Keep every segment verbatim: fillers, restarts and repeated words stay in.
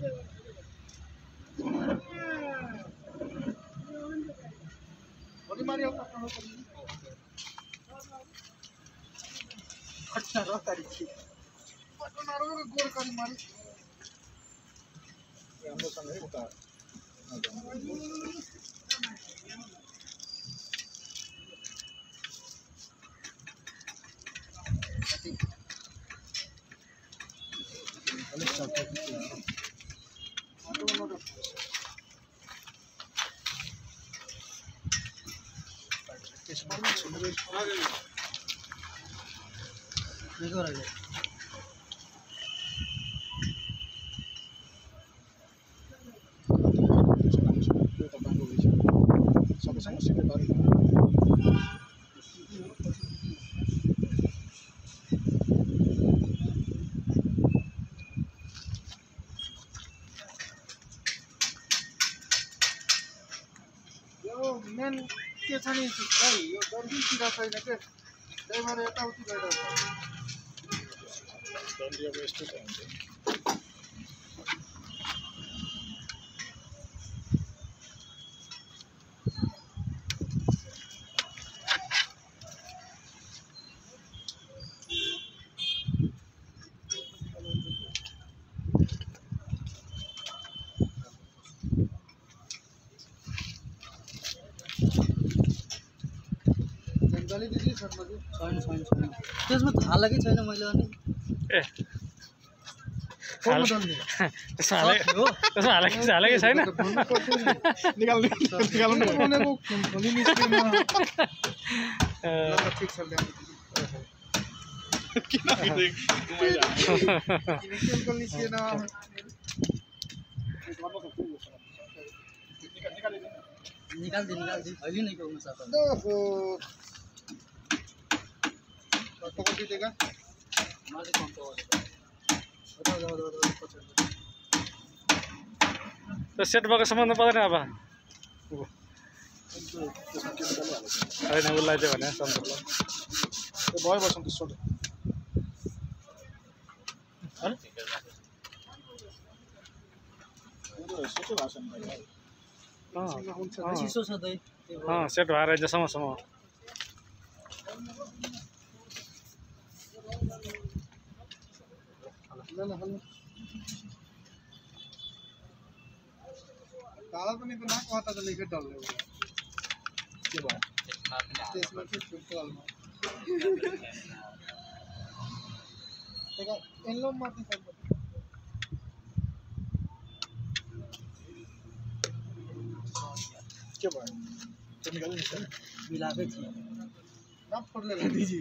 Body Mario का काम कर अच्छा रहता है ठीक बट नारो का गोल कर मारी ये हम लोग संग है उतार अरे सब मेन के छ नि भाइ यो डन्डी सिधा छैन के त्यही भएर यताउति गइरहेको छ डन्डी अब यस्तो छ हुन्छ जले दिदी शर्मा जी छैन छैन छैन त्यसमा त हालेकै छैन मैले अनि ए हाल त्यसमा हाले हो त्यसमा हालेकै हालेकै छैन निकाल्नु निकाल्नु भनेको खोली निस्केन ल ठीक छ ल्याउनु किन घुमाइरा केमिकल निस्केन निकाल दे निकाल दे अहिले नै गाउन सक्छ ओहो कस्तो कति देगा माथि कम त हो जाऊ जाऊ जाऊ त सेट भएको सम्बन्ध पर्दैन अब हैन उसलाई चाहिँ भने सम्बन्ध ए भयो बसन्त सोड अरे उनीहरु सोचो भाषण भाइ अँ चिसो छ दai अँ सेट भएर जसम्म सम्म काला पनि त नाक वाता त लेखे डल्ले के भयो त्यसमा चाहिँ छुट्टो हाल्नु तेगा एल्लो माथि छ के भयो केमिकल नि छ मिलाकै थियो नाप पडले दिदी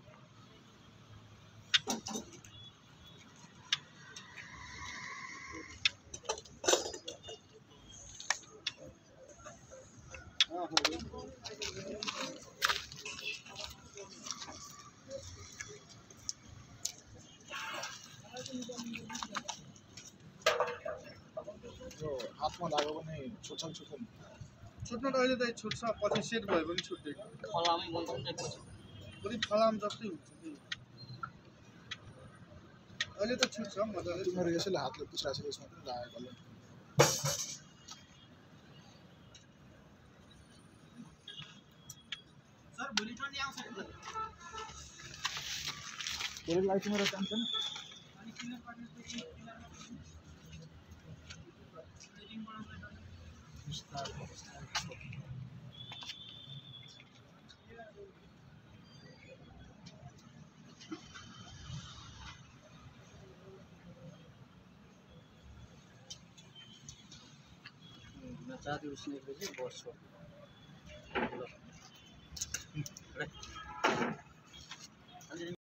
हातमा लाग्यो भने छुट्छन् छुट्छन् छुट्न त अहिले त छुट्छ पछि सेट भयो भने छुट्दैन फलामै बन्छ नि पछि पनि फलाम जस्तै हुन्छ नि अहिले त छुट्छ मजाले तिम्रो यसैले हातले पुछराछ यसमा पनि लागेको होला सर भोलि पनि आउँछ नि भोलि लाइट मेरो काम छैन अनि किन पर्ने चाहिँ चाँदी उसने बस्छ